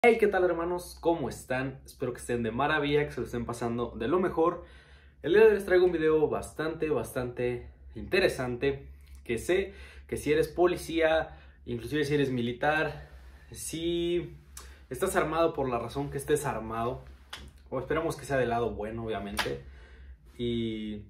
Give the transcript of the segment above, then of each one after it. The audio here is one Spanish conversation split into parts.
Hey, ¿qué tal, hermanos? ¿Cómo están? Espero que estén de maravilla, que se lo estén pasando de lo mejor. El día de hoy les traigo un video bastante interesante, que sé que si eres policía, inclusive si eres militar, si estás armado por la razón que estés armado, o esperamos que sea del lado bueno, obviamente, y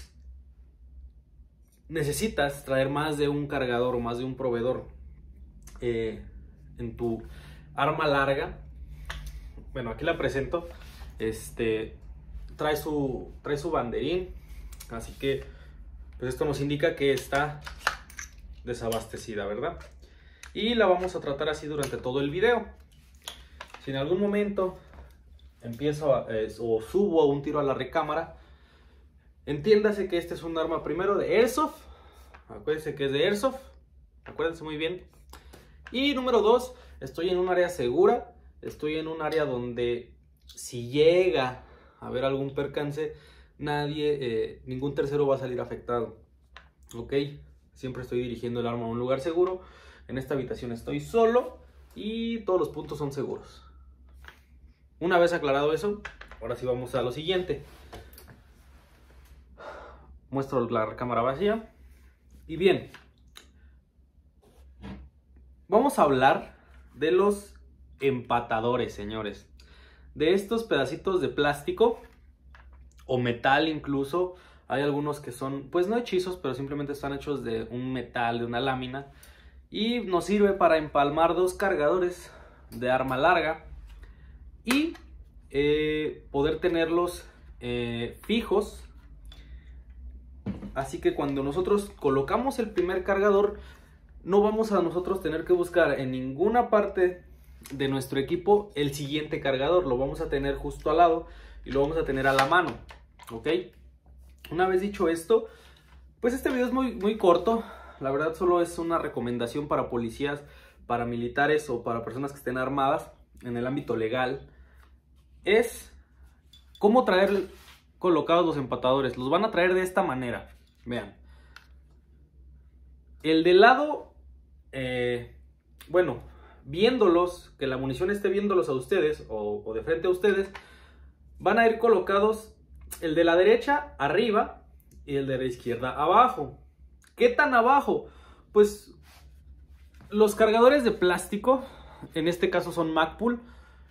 necesitas traer más de un cargador o más de un proveedor en tu arma larga. Bueno, aquí la presento. Trae su banderín, así que pues esto nos indica que está desabastecida, ¿verdad? Y la vamos a tratar así durante todo el video. Si en algún momento empiezo o subo un tiro a la recámara, entiéndase que este es un arma primero de Airsoft. Acuérdense que es de Airsoft, acuérdense muy bien. Y número 2, estoy en un área segura. Estoy en un área donde si llega a haber algún percance, ningún tercero va a salir afectado. Ok, siempre estoy dirigiendo el arma a un lugar seguro. En esta habitación estoy solo y todos los puntos son seguros. Una vez aclarado eso, ahora sí vamos a lo siguiente. Muestro la cámara vacía. Y bien, vamos a hablar de los empatadores, señores. De estos pedacitos de plástico o metal incluso. Hay algunos que son, pues no hechizos, pero simplemente están hechos de un metal, de una lámina. Y nos sirve para empalmar dos cargadores de arma larga y poder tenerlos fijos. Así que cuando nosotros colocamos el primer cargador, no vamos a nosotros tener que buscar en ninguna parte de nuestro equipo el siguiente cargador. Lo vamos a tener justo al lado y lo vamos a tener a la mano, ¿ok? Una vez dicho esto, pues este video es muy corto. La verdad solo es una recomendación para policías, para militares o para personas que estén armadas en el ámbito legal. Es cómo traer colocados los empatadores. Los van a traer de esta manera. Vean. El del lado, bueno, viéndolos, que la munición esté viéndolos a ustedes o de frente a ustedes, van a ir colocados el de la derecha arriba y el de la izquierda abajo. ¿Qué tan abajo? Pues los cargadores de plástico, en este caso son Magpul,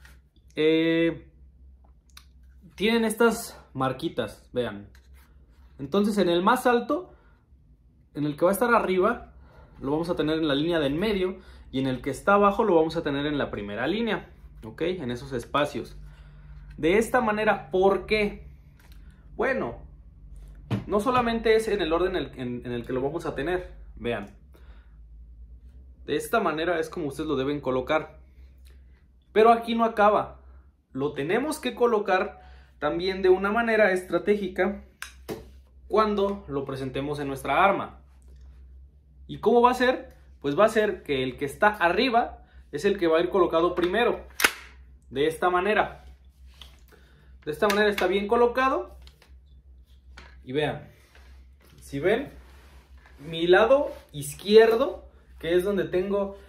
tienen estas marquitas, vean. Entonces en el más alto, en el que va a estar arriba, lo vamos a tener en la línea del medio, y en el que está abajo lo vamos a tener en la primera línea, ¿ok? En esos espacios. De esta manera, ¿por qué? Bueno, no solamente es en el orden en el que lo vamos a tener, vean. De esta manera es como ustedes lo deben colocar. Pero aquí no acaba. Lo tenemos que colocar también de una manera estratégica cuando lo presentemos en nuestra arma. ¿Y cómo va a ser? Pues va a ser que el que está arriba es el que va a ir colocado primero. De esta manera. De esta manera está bien colocado. Y vean. Si ven, mi lado izquierdo, que es donde tengo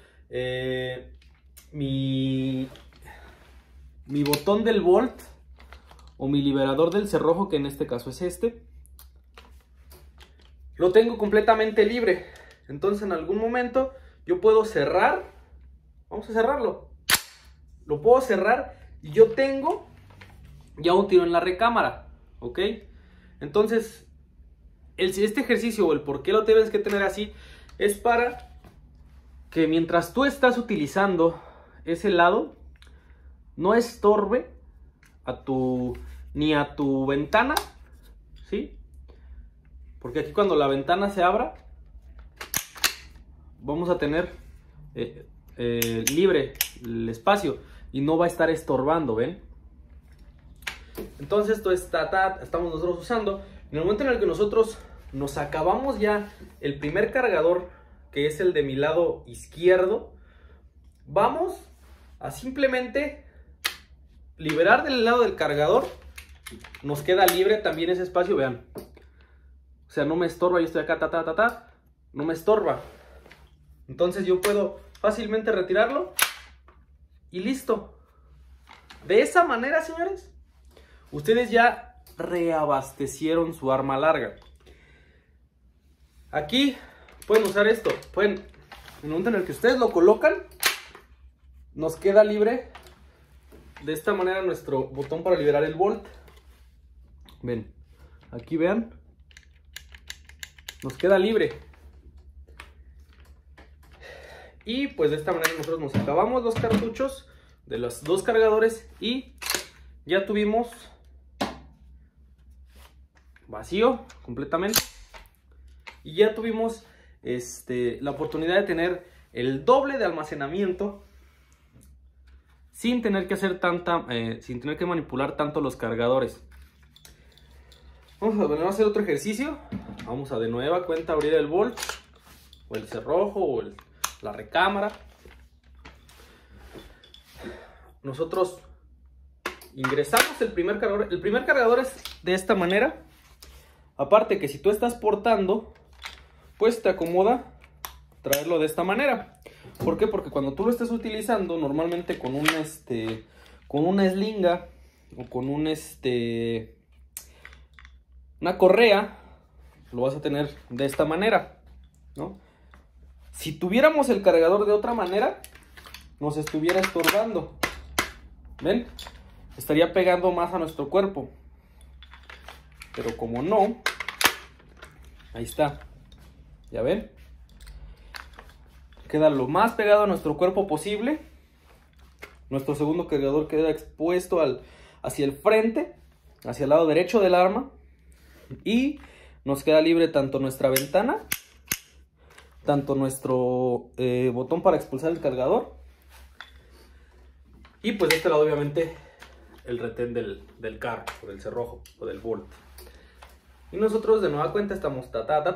mi botón del Bolt o mi liberador del cerrojo, que en este caso es este, lo tengo completamente libre. Entonces en algún momento yo puedo cerrar. Vamos a cerrarlo. Lo puedo cerrar y yo tengo ya un tiro en la recámara, ¿ok? Entonces este ejercicio o el por qué lo tienes que tener así es para que mientras tú utilizando ese lado no estorbe ni a tu ventana, ¿sí? Porque aquí cuando la ventana se abra vamos a tener libre el espacio y no va a estar estorbando, ¿ven? Entonces esto estamos nosotros usando. En el momento en el que nosotros nos acabamos ya el primer cargador, que es el de mi lado izquierdo, vamos a simplemente liberar del lado del cargador. Nos queda libre también ese espacio, vean. O sea, no me estorba, yo estoy acá, no me estorba. Entonces yo puedo fácilmente retirarlo y listo. De esa manera, señores, ustedes ya reabastecieron su arma larga. Aquí pueden usar esto. En el momento en el que ustedes lo colocan, nos queda libre de esta manera nuestro botón para liberar el bolt. Ven, aquí vean, nos queda libre. Y pues de esta manera nosotros nos acabamos los cartuchos de los dos cargadores y ya tuvimos vacío completamente. Y ya tuvimos la oportunidad de tener el doble de almacenamiento sin tener que hacer sin tener que manipular tanto los cargadores. Vamos a volver a hacer otro ejercicio. Vamos a de nueva cuenta abrir el bolt o el cerrojo o la recámara. Nosotros ingresamos el primer cargador. El primer cargador es de esta manera. Aparte que si tú estás portando, pues te acomoda traerlo de esta manera. ¿Por qué? Porque cuando tú lo estés utilizando normalmente con una slinga o con una correa, lo vas a tener de esta manera, ¿no? Si tuviéramos el cargador de otra manera, nos estuviera estorbando. ¿Ven? Estaría pegando más a nuestro cuerpo. Pero como no, ahí está. ¿Ya ven? Queda lo más pegado a nuestro cuerpo posible. Nuestro segundo cargador queda expuesto hacia el frente, hacia el lado derecho del arma. Y nos queda libre tanto nuestra ventana, tanto nuestro botón para expulsar el cargador. Y pues de este lado obviamente el retén del carro, o del cerrojo, o del bolt. Y nosotros de nueva cuenta estamos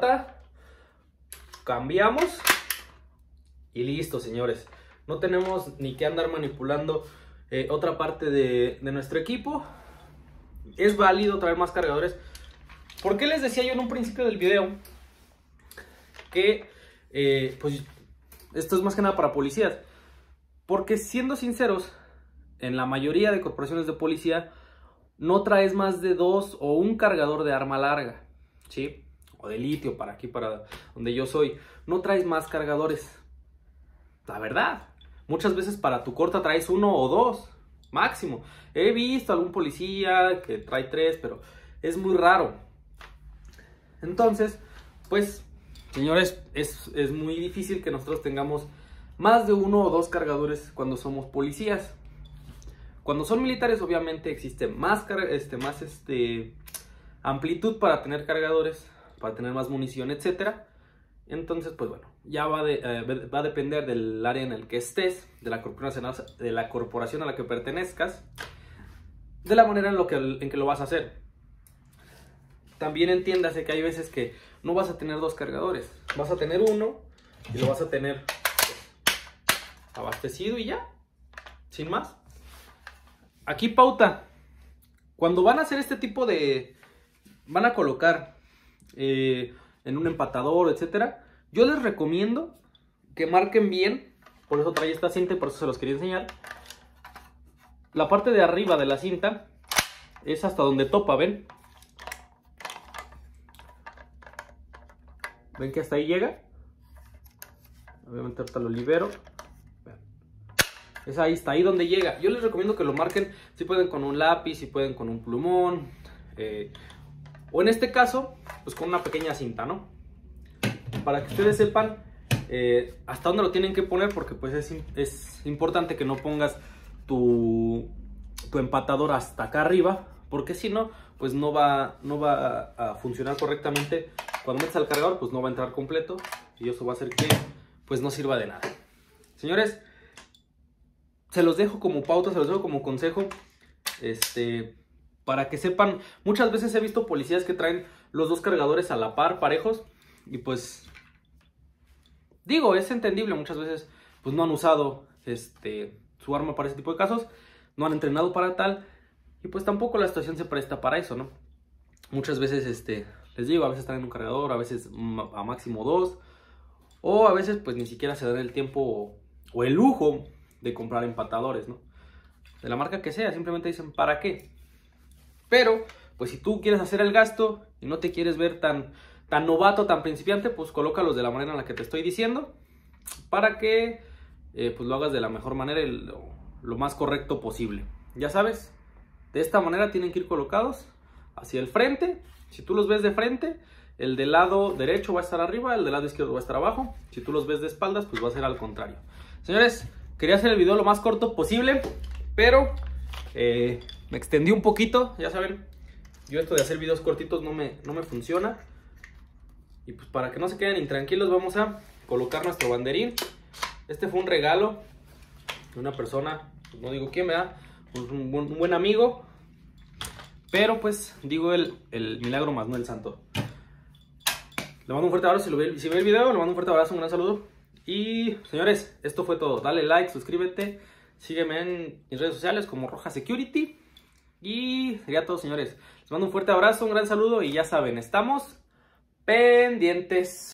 cambiamos y listo, señores. No tenemos ni que andar manipulando otra parte de nuestro equipo. Es válido traer más cargadores. ¿Por qué les decía yo en un principio del video que pues esto es más que nada para policías? Porque siendo sinceros, en la mayoría de corporaciones de policía no traes más de 2 o un cargador de arma larga, ¿sí? O de litio, para aquí, para donde yo soy. No traes más cargadores. La verdad. Muchas veces para tu corta traes 1 o 2, máximo. He visto algún policía que trae 3, pero es muy raro. Entonces, pues, señores, es muy difícil que nosotros tengamos más de 1 o 2 cargadores cuando somos policías. Cuando son militares, obviamente, existe más amplitud para tener cargadores, para tener más munición, etcétera. Entonces, pues bueno, ya va a depender del área en el que estés, de la corporación a la que pertenezcas, de la manera en que lo vas a hacer. También entiéndase que hay veces que no vas a tener 2 cargadores, vas a tener 1 y lo vas a tener abastecido y ya, sin más. Aquí pauta, cuando van a hacer este tipo van a colocar en un empatador, etcétera, yo les recomiendo que marquen bien. Por eso trae esta cinta y por eso se los quería enseñar. La parte de arriba de la cinta es hasta donde topa, ¿ven? ¿Ven que hasta ahí llega? Obviamente ahorita lo libero. Es ahí, está ahí donde llega. Yo les recomiendo que lo marquen, si pueden con un lápiz, si pueden con un plumón, o en este caso, pues con una pequeña cinta, ¿no? Para que ustedes sepan hasta dónde lo tienen que poner, porque pues es importante que no pongas tu empatador hasta acá arriba, porque si no, pues no va a funcionar correctamente. Cuando metes al cargador, pues no va a entrar completo y eso va a hacer que pues no sirva de nada. Señores, se los dejo como pauta, se los dejo como consejo, para que sepan. Muchas veces he visto policías que traen los 2 cargadores a la par, parejos, y pues, digo, es entendible. Muchas veces, pues no han usado su arma para ese tipo de casos, no han entrenado para tal, y pues tampoco la situación se presta para eso, ¿no? Muchas veces, les digo, a veces traen un cargador, a veces a máximo 2, o a veces pues ni siquiera se dan el tiempo o el lujo de comprar empatadores, ¿no? de la marca que sea, simplemente dicen ¿para qué? Pero, pues si tú quieres hacer el gasto y no te quieres ver tan novato, tan principiante, pues colócalos de la manera en la que te estoy diciendo, para que pues lo hagas de la mejor manera y lo más correcto posible. Ya sabes, de esta manera tienen que ir colocados hacia el frente. Si tú los ves de frente, el del lado derecho va a estar arriba, el del lado izquierdo va a estar abajo. Si tú los ves de espaldas, pues va a ser al contrario. Señores, quería hacer el video lo más corto posible, pero me extendí un poquito. Ya saben, yo esto de hacer videos cortitos no me funciona. Y pues para que no se queden intranquilos, vamos a colocar nuestro banderín. Este fue un regalo de una persona, pues no digo quién, ¿verdad? Un buen amigo. Pero pues digo el milagro más no el santo. Le mando un fuerte abrazo si ve el video, le mando un fuerte abrazo, un gran saludo. Y señores, esto fue todo. Dale like, suscríbete, sígueme en mis redes sociales como Roja Security. Y sería todo, señores. Les mando un fuerte abrazo, un gran saludo y ya saben, estamos pendientes.